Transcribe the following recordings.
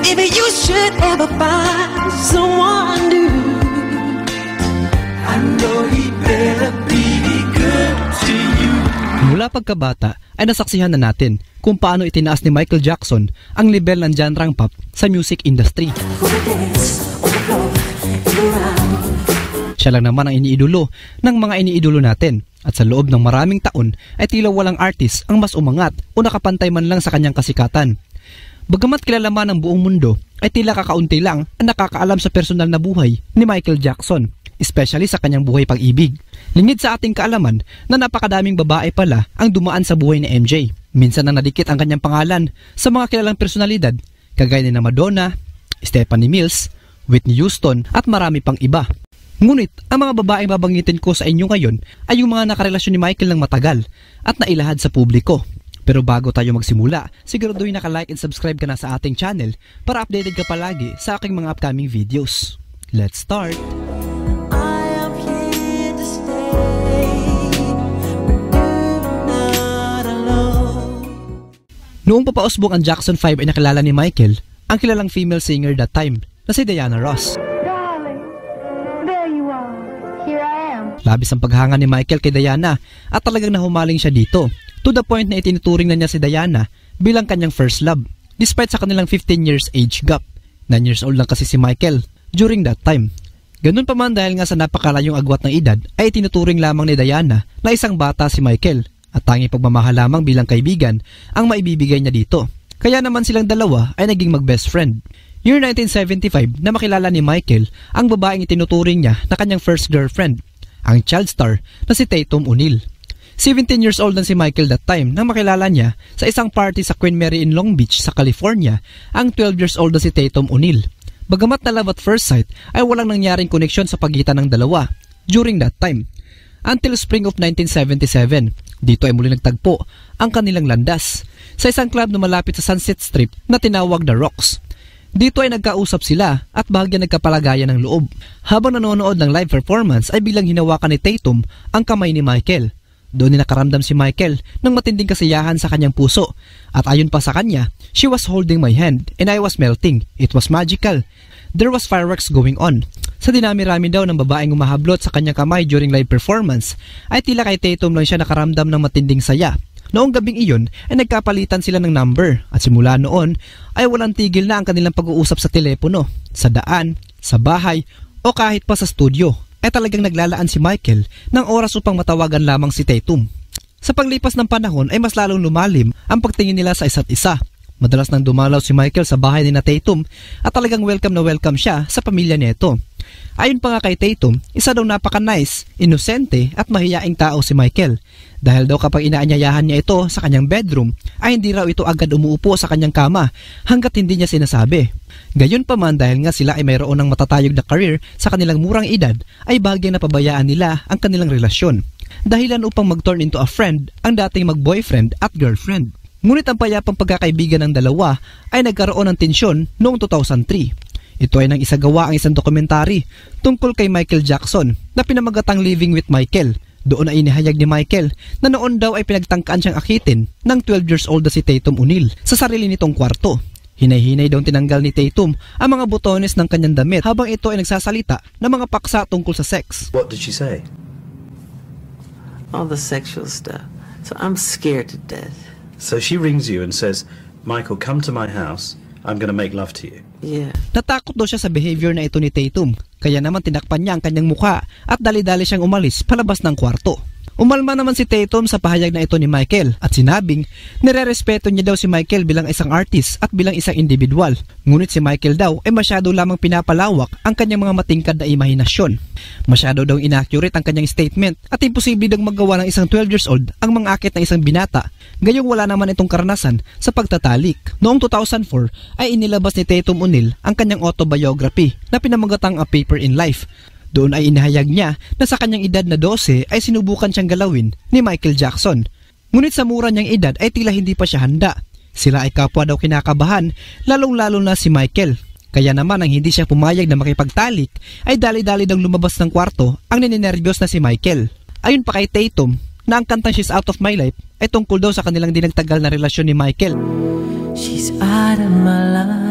If you should ever find someone new, I know he better be good to you. Mula pagkabata ay nasaksihan na natin kung paano itinaas ni Michael Jackson ang level ng genre pop sa music industry. Siya lang naman ang iniidolo ng mga iniidolo natin, at sa loob ng maraming taon ay tila walang artist ang mas umangat o nakapantay man lang sa kanyang kasikatan. Bagamat kilala man ng buong mundo, ay tila kakaunti lang ang nakakaalam sa personal na buhay ni Michael Jackson, especially sa kanyang buhay pag-ibig. Lingid sa ating kaalaman na napakadaming babae pala ang dumaan sa buhay ni MJ. Minsan na nadikit ang kanyang pangalan sa mga kilalang personalidad kagaya ni Madonna, Stephanie Mills, Whitney Houston at marami pang iba. Ngunit ang mga babaeng babanggitin ko sa inyo ngayon ay yung mga nakarelasyon ni Michael ng matagal at nailahad sa publiko. Pero bago tayo magsimula, siguraduhin naka-like and subscribe ka na sa ating channel para updated ka palagi sa aking mga upcoming videos. Let's start! Noong papausbong ang Jackson 5 ay nakilala ni Michael ang kilalang female singer that time na si Diana Ross. Darling, there you are. Here I am. Labis ang paghanga ni Michael kay Diana at talagang nahumaling siya dito, to the point na itinuturing na niya si Diana bilang kanyang first love despite sa kanilang 15 years age gap. 9 years old lang kasi si Michael during that time. Ganun pa man dahil nga sa napakalayong agwat ng edad ay itinuturing lamang ni Diana na isang bata si Michael at tanging pagmamahal lamang bilang kaibigan ang maibibigay niya dito. Kaya naman silang dalawa ay naging mag-best friend. Year 1975 na makilala ni Michael ang babaeng itinuturing niya na kanyang first girlfriend, ang child star na si Tatum O'Neal. 17 years old na si Michael that time nang makilala niya sa isang party sa Queen Mary in Long Beach sa California ang 12 years old na si Tatum O'Neal. Bagamat na love at first sight ay walang nangyaring koneksyon sa pagitan ng dalawa during that time. Until spring of 1977, dito ay muli nagtagpo ang kanilang landas sa isang club na malapit sa Sunset Strip na tinawag na Rocks. Dito ay nagkausap sila at bahagyan nagkapalagayan ng loob. Habang nanonood ng live performance ay biglang hinawakan ni Tatum ang kamay ni Michael. Doon ay nakaramdam si Michael ng matinding kasiyahan sa kanyang puso. At ayon pa sa kanya, she was holding my hand and I was melting. It was magical. There was fireworks going on. Sa dinami-rami daw ng babaeng umahablot sa kanyang kamay during live performance, ay tila kay Tatum lang siya nakaramdam ng matinding saya. Noong gabing iyon ay nagkapalitan sila ng number at simula noon ay walang tigil na ang kanilang pag-uusap sa telepono, sa daan, sa bahay o kahit pa sa studio. Ay talagang naglalaan si Michael ng oras upang matawagan lamang si Tatum. Sa paglipas ng panahon ay mas lalong lumalim ang pagtingin nila sa isa't isa. Madalas nang dumalaw si Michael sa bahay ni na Tatum at talagang welcome na welcome siya sa pamilya nito. Ayon pa nga kay Tatum, isa daw napaka-nice, inosente at mahiyaing tao si Michael. Dahil daw kapag inaanyayahan niya ito sa kanyang bedroom, ay hindi raw ito agad umuupo sa kanyang kama hanggat hindi niya sinasabi. Gayon pa man dahil nga sila ay mayroon ng matatayog na career sa kanilang murang edad, ay bahagyang napabayaan nila ang kanilang relasyon. Dahilan upang mag-turn into a friend ang dating mag-boyfriend at girlfriend. Ngunit ang payapang pagkakaibigan ng dalawa ay nagkaroon ng tensyon noong 2003. Ito ay nang isagawa ang isang dokumentary tungkol kay Michael Jackson na pinamagatang Living with Michael. Doon ay inihayag ni Michael na noon daw ay pinagtangkaan siyang akitin ng 12 years old na si Tatum O'Neal sa sarili nitong kwarto. Hinay-hinay daw tinanggal ni Tatum ang mga butones ng kanyang damit habang ito ay nagsasalita ng mga paksa tungkol sa sex. What did she say? All the sexual stuff. So I'm scared to death. So she rings you and says, Michael, come to my house. I'm gonna make love to you. Yeah. Natakot daw siya sa behavior na ito ni Tatum, kaya naman tinakpan niya ang kanyang mukha at dali-dali siyang umalis palabas ng kwarto. Umalma naman si Tatum sa pahayag na ito ni Michael at sinabing nire-respeto niya daw si Michael bilang isang artist at bilang isang individual. Ngunit si Michael daw ay masyado lamang pinapalawak ang kanyang mga matingkad na imahinasyon. Masyado daw inaccurate ang kanyang statement at imposible daw magawa ng isang 12 years old ang mangakit ng isang binata. Gayong wala naman itong karanasan sa pagtatalik. Noong 2004 ay inilabas ni Tatum O'Neal ang kanyang autobiography na pinamagatang A Paper in Life. Doon ay inihayag niya na sa kanyang edad na 12 ay sinubukan siyang galawin ni Michael Jackson. Ngunit sa mura niyang edad ay tila hindi pa siya handa. Sila ay kapwa daw kinakabahan, lalong-lalo na si Michael. Kaya naman ang hindi siya pumayag na makipagtalik ay dali-dali daw lumabas ng kwarto ang nininervyos na si Michael. Ayon pa kay Tatum na ang kantang She's Out of My Life ay tungkol daw sa kanilang dinagtagal na relasyon ni Michael. She's out of my life.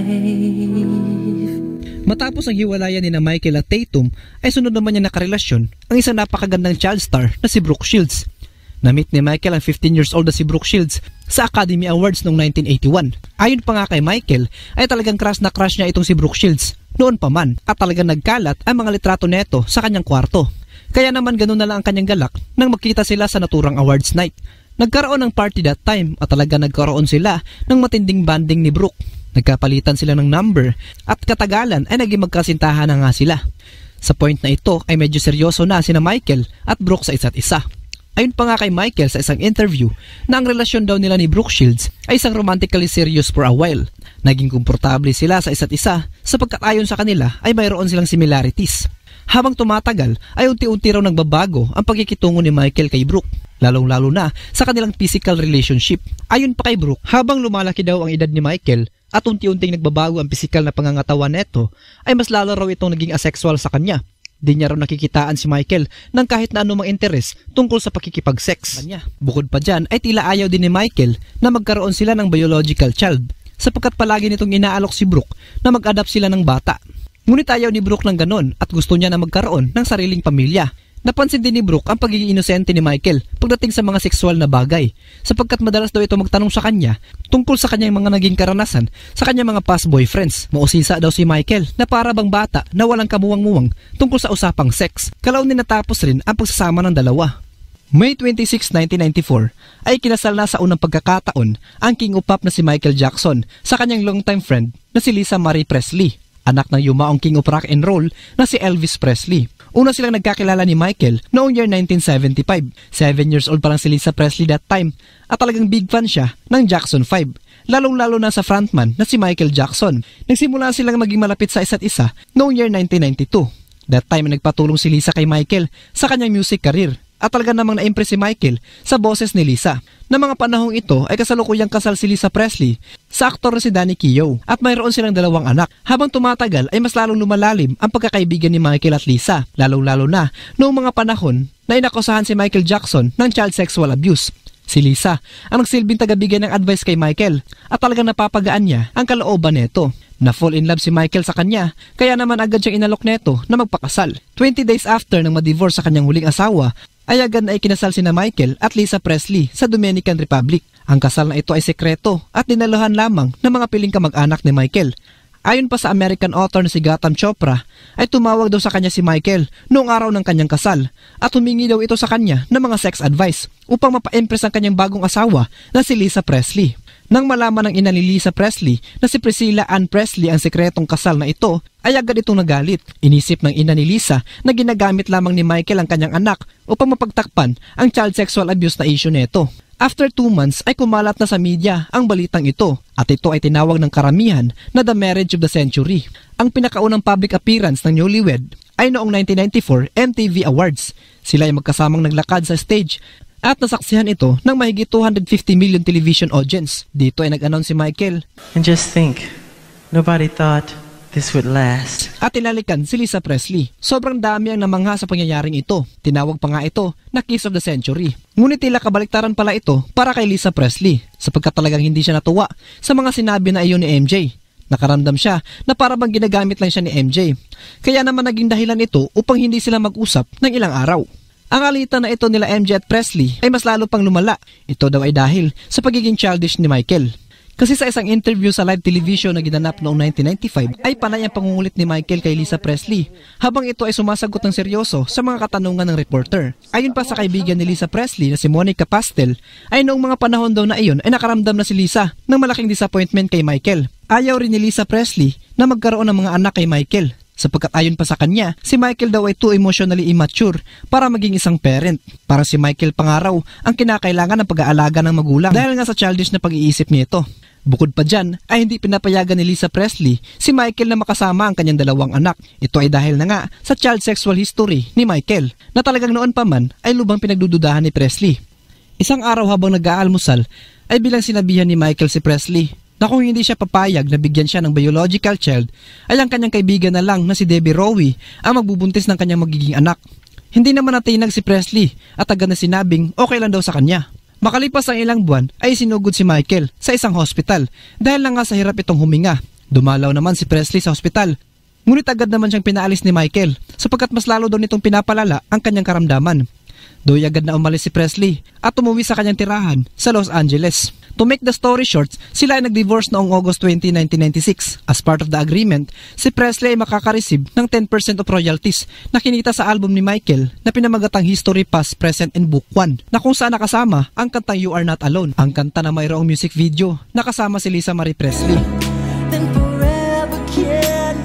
Matapos ang hiwalayan ni na Michael at Tatum ay sunod naman niya nakarelasyon ang isang napakagandang child star na si Brooke Shields. Na-meet ni Michael ang 15 years old na si Brooke Shields sa Academy Awards noong 1981. Ayon pa nga kay Michael ay talagang crush na crush niya itong si Brooke Shields noon pa man at talagang nagkalat ang mga litrato neto sa kanyang kwarto. Kaya naman ganun na lang ang kanyang galak nang magkita sila sa naturang awards night. Nagkaroon ng party that time at talaga nagkaroon sila ng matinding banding ni Brooke. Nagkapalitan sila ng number at katagalan ay naging magkasintahan na nga sila. Sa point na ito ay medyo seryoso na sina Michael at Brooke sa isa't isa. Ayon pa nga kay Michael sa isang interview na ang relasyon daw nila ni Brooke Shields ay isang romantically serious for a while. Naging komportable sila sa isa't isa sapagkat ayon sa kanila ay mayroon silang similarities. Habang tumatagal ay unti-unti raw nagbabago ang pagkikitungo ni Michael kay Brooke, lalong-lalo na sa kanilang physical relationship. Ayon pa kay Brooke, habang lumalaki daw ang edad ni Michael at unti-unting nagbabago ang physical na pangangatawan neto, ay mas lalo raw itong naging asexual sa kanya. Di niya raw nakikitaan si Michael ng kahit na anumang interes tungkol sa pakikipag-sex. Bukod pa dyan ay tila ayaw din ni Michael na magkaroon sila ng biological child sapagkat palagi nitong inaalok si Brooke na mag-adapt sila ng bata. Ngunit ayaw ni Brooke ng ganon at gusto niya na magkaroon ng sariling pamilya. Napansin din ni Brooke ang pagiging inosente ni Michael pagdating sa mga sexual na bagay sapagkat madalas daw ito magtanong sa kanya tungkol sa kanyang mga naging karanasan sa kanyang mga past boyfriends. Mausisa daw si Michael na para bang bata na walang kamuwang-muwang tungkol sa usapang sex. Kalaunin natapos rin ang pagsasama ng dalawa. May 26, 1994 ay kinasal na sa unang pagkakataon ang king of pop na si Michael Jackson sa kanyang longtime friend na si Lisa Marie Presley, anak ng yumaong king of rock and roll na si Elvis Presley. Una silang nagkakilala ni Michael noong year 1975. 7 years old pa lang si Lisa Presley that time at talagang big fan siya ng Jackson 5. Lalong-lalo na sa frontman na si Michael Jackson. Nagsimula silang maging malapit sa isa't isa noong year 1992. That time nagpatulong si Lisa kay Michael sa kanyang music career at talaga namang na-impress si Michael sa boses ni Lisa. Na mga panahong ito ay kasalukuyang kasal si Lisa Presley sa aktor na si Danny Keough at mayroon silang 2 anak. Habang tumatagal ay mas lalong lumalalim ang pagkakaibigan ni Michael at Lisa, lalong-lalo na noong mga panahon na inakusahan si Michael Jackson ng child sexual abuse. Si Lisa ang nagsilbing tagabigay ng advice kay Michael at talagang napapagaan niya ang kalooban neto. Na-fall in love si Michael sa kanya kaya naman agad siyang inalok neto na magpakasal. 20 days after nang ma-divorce sa kanyang huling asawa ay agad na ikinasal sina Michael at Lisa Presley sa Dominican Republic. Ang kasal na ito ay sekreto at dinaluhan lamang ng mga piling kamag-anak ni Michael. Ayon pa sa American author na si Gautam Chopra, ay tumawag daw sa kanya si Michael noong araw ng kanyang kasal at humingi daw ito sa kanya ng mga sex advice upang mapa-impress ang kanyang bagong asawa na si Lisa Presley. Nang malaman ng ina ni Lisa Presley na si Priscilla Ann Presley ang sekretong kasal na ito, ay agad itong nagalit. Inisip ng ina ni Lisa na ginagamit lamang ni Michael ang kanyang anak upang mapagtakpan ang child sexual abuse na issue neto. After 2 months ay kumalat na sa media ang balitang ito at ito ay tinawag ng karamihan na the marriage of the century. Ang pinakaunang public appearance ng newlywed ay noong 1994 MTV Awards. Sila ay magkasamang naglakad sa stage at nasaksihan ito ng mahigit 250 million television audience. Dito ay nag-announce si Michael. And just think, nobody thought this would last. At tinalikan si Lisa Presley. Sobrang dami ang namangha sa pangyayaring ito. Tinawag pa nga ito na Kiss of the Century. Ngunit tila kabaliktaran pala ito para kay Lisa Presley sapagkat talagang hindi siya natuwa sa mga sinabi na iyon ni MJ. Nakaramdam siya na para bang ginagamit lang siya ni MJ. Kaya naman naging dahilan ito upang hindi sila mag-usap ng ilang araw. Ang alitan na ito nila MJ at Presley ay mas lalo pang lumala. Ito daw ay dahil sa pagiging childish ni Michael. Kasi sa isang interview sa live television na ginanap noong 1995 ay panay ang pangungulit ni Michael kay Lisa Presley habang ito ay sumasagot ng seryoso sa mga katanungan ng reporter. Ayon pa sa kaibigan ni Lisa Presley na si Monica Pastel ay noong mga panahon daw na iyon ay nakaramdam na si Lisa ng malaking disappointment kay Michael. Ayaw rin ni Lisa Presley na magkaroon ng mga anak kay Michael. Sapagkat ayon pa sa kanya, si Michael daw ay too emotionally immature para maging isang parent. Para si Michael pangaraw ang kinakailangan ng pag-aalaga ng magulang dahil nga sa childish na pag-iisip nito. Bukod pa dyan, ay hindi pinapayagan ni Lisa Presley si Michael na makasama ang kanyang 2 anak. Ito ay dahil na nga sa child sexual history ni Michael na talagang noon pa man ay lubang pinagdududahan ni Presley. Isang araw habang nag-aalmusal ay bilang sinabihan ni Michael si Presley na kung hindi siya papayag na bigyan siya ng biological child, ay ang kanyang kaibigan na lang na si Debbie Rowe ang magbubuntis ng kanyang magiging anak. Hindi naman natinag si Presley at agad na sinabing okay lang daw sa kanya. Makalipas ang ilang buwan ay sinugod si Michael sa isang hospital dahil lang nga sa hirap itong huminga Dumalaw naman si Presley sa ospital. Ngunit agad naman siyang pinaalis ni Michael sapagkat mas lalo daw nitong pinapalala ang kanyang karamdaman. Doy agad na umalis si Presley at umuwi sa kanyang tirahan sa Los Angeles. To make the story short, sila ay nag-divorce noong August 20, 1996. As part of the agreement, si Presley ay makaka-receive ng 10% of royalties na kinita sa album ni Michael na pinamagatang History Past, Present and Book 1 na kung saan nakasama ang kantang You Are Not Alone, ang kanta na mayroong music video na kasama si Lisa Marie Presley. Then forever can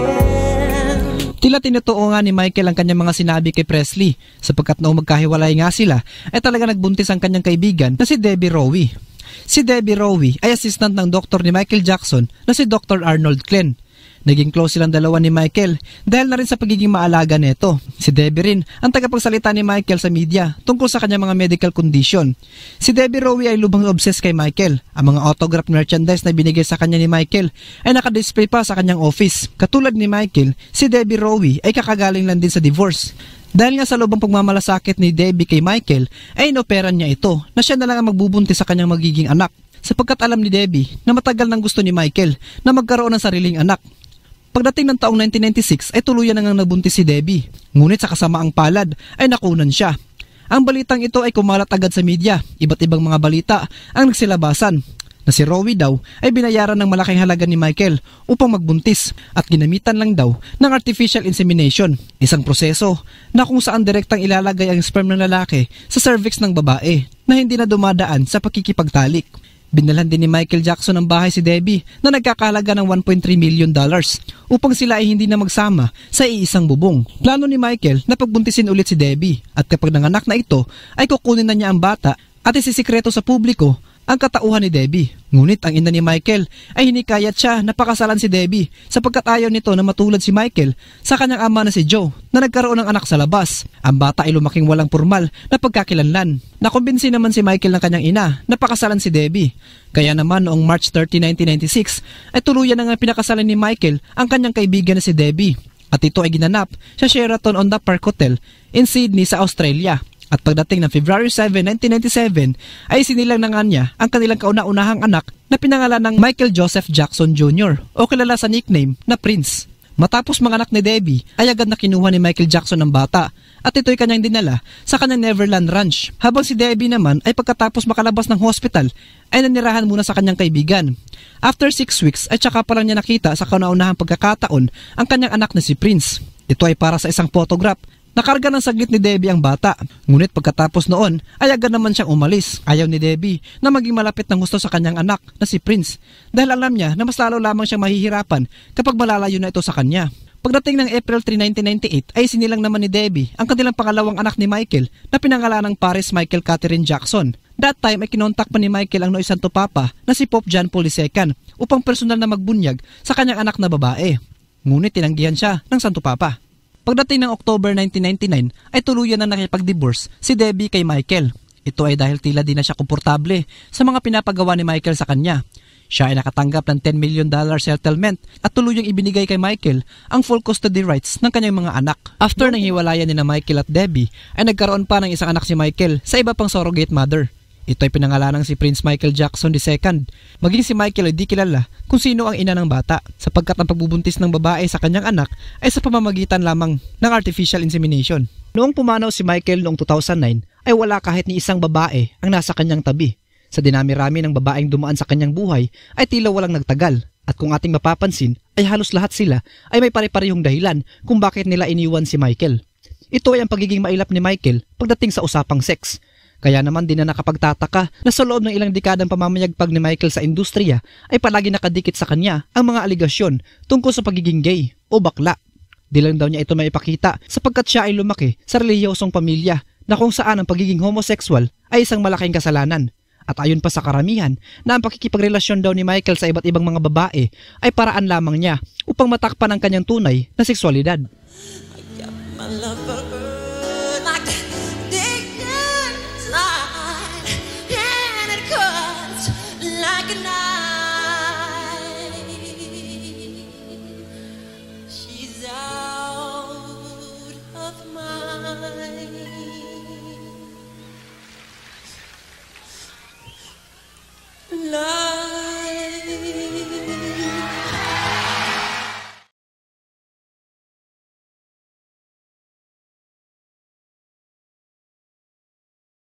begin. Tila tinutuo nga ni Michael ang kanyang mga sinabi kay Presley sapagkat noong magkahiwalay nga sila ay talaga nagbuntis ang kanyang kaibigan na si Debbie Rowe. Si Debbie Rowe ay assistant ng doktor ni Michael Jackson na si Dr. Arnold Klein. Naging close silang dalawa ni Michael dahil na rin sa pagiging maalaga nito. Si Debbie rin ang tagapagsalita ni Michael sa media tungkol sa kanyang mga medical condition. Si Debbie Rowe ay lubhang obsessed kay Michael. Ang mga autograph merchandise na binigay sa kanya ni Michael ay nakadisplay pa sa kanyang office. Katulad ni Michael, si Debbie Rowe ay kakagaling lang din sa divorce. Dahil nga sa lubang pagmamalasakit ni Debbie kay Michael ay inoperan niya ito na siya na lang ang magbubuntis sa kanyang magiging anak. Sapagkat alam ni Debbie na matagal nang gusto ni Michael na magkaroon ng sariling anak. Pagdating ng taong 1996 ay tuluyan na ngang nabuntis si Debbie. Ngunit sa kasamaang palad ay nakunan siya. Ang balitang ito ay kumalat agad sa media. Iba't ibang mga balita ang nagsilabasan na si Rowe daw ay binayaran ng malaking halaga ni Michael upang magbuntis at ginamitan lang daw ng artificial insemination, isang proseso na kung saan direktang ilalagay ang sperm ng lalaki sa cervix ng babae na hindi na dumadaan sa pakikipagtalik. Binalhan din ni Michael Jackson ang bahay si Debbie na nagkakahalaga ng $1.3 million upang sila ay hindi na magsama sa iisang bubong. Plano ni Michael na pagbuntisin ulit si Debbie at kapag nanganak na ito ay kukunin na niya ang bata at isisikreto sa publiko ang katauhan ni Debbie. Ngunit ang ina ni Michael ay hinikayat siya na pakasalan si Debbie sapagkat ayaw nito na matulad si Michael sa kanyang ama na si Joe na nagkaroon ng anak sa labas. Ang bata ay lumaking walang formal na pagkakilanlan. Nakumbinsi naman si Michael ng kanyang ina na pakasalan si Debbie. Kaya naman noong March 30, 1996 ay tuluyan na nga pinakasalan ni Michael ang kanyang kaibigan na si Debbie. At ito ay ginanap sa Sheraton on the Park Hotel in Sydney sa Australia. At pagdating ng February 7, 1997 ay sinilang na nga niya ang kanilang kauna-unahang anak na pinangalan ng Michael Joseph Jackson Jr. o kilala sa nickname na Prince. Matapos manganak ni Debbie ay agad na kinuha ni Michael Jackson ang bata at ito'y kanyang dinala sa kanyang Neverland Ranch. Habang si Debbie naman ay pagkatapos makalabas ng hospital ay nanirahan muna sa kanyang kaibigan. After 6 weeks ay tsaka pa lang niya nakita sa kauna-unahang pagkakataon ang kanyang anak na si Prince. Ito ay para sa isang photograph. Nakarga ng saglit ni Debbie ang bata. Ngunit pagkatapos noon ay agad naman siyang umalis. Ayaw ni Debbie na maging malapit ng gusto sa kanyang anak na si Prince dahil alam niya na mas lalo lamang siyang mahihirapan kapag malalayo na ito sa kanya. Pagdating ng April 3, 1998 ay sinilang naman ni Debbie ang kanilang pangalawang anak ni Michael na pinangalan ng Paris Michael Catherine Jackson. That time ay kinontak pa ni Michael ang Noy Santo Papa na si Pope John Paul II upang personal na magbunyag sa kanyang anak na babae. Ngunit tinanggihan siya ng Santo Papa. Pagdating ng October 1999 ay tuluyan na nakipag-divorce si Debbie kay Michael. Ito ay dahil tila di na siya komportable sa mga pinapagawa ni Michael sa kanya. Siya ay nakatanggap ng $10 million settlement at tuluyang ibinigay kay Michael ang full custody rights ng kanyang mga anak. After nang hiwalayan ni na Michael at Debbie ay nagkaroon pa ng isang anak si Michael sa iba pang surrogate mother. Ito ay pinangalanang si Prince Michael Jackson II. Maging si Michael ay di kilala kung sino ang ina ng bata sapagkat ang pagbubuntis ng babae sa kanyang anak ay sa pamamagitan lamang ng artificial insemination. Noong pumanaw si Michael noong 2009 ay wala kahit ni isang babae ang nasa kanyang tabi. Sa dinami-rami ng babaeng dumaan sa kanyang buhay ay tila walang nagtagal. At kung ating mapapansin ay halos lahat sila ay may pare-parehong dahilan kung bakit nila iniwan si Michael. Ito ay ang pagiging mailap ni Michael pagdating sa usapang sex. Kaya naman din na nakapagtataka na sa loob ng ilang dekadang pamamayagpag ni Michael sa industriya ay palagi nakadikit sa kanya ang mga aligasyon tungkol sa pagiging gay o bakla. Di lang daw niya ito maipakita sapagkat siya ay lumaki sa relihiyosong pamilya na kung saan ang pagiging homosexual ay isang malaking kasalanan. At ayon pa sa karamihan na ang pakikipagrelasyon daw ni Michael sa iba't ibang mga babae ay paraan lamang niya upang matakpan ang kanyang tunay na sexualidad. My love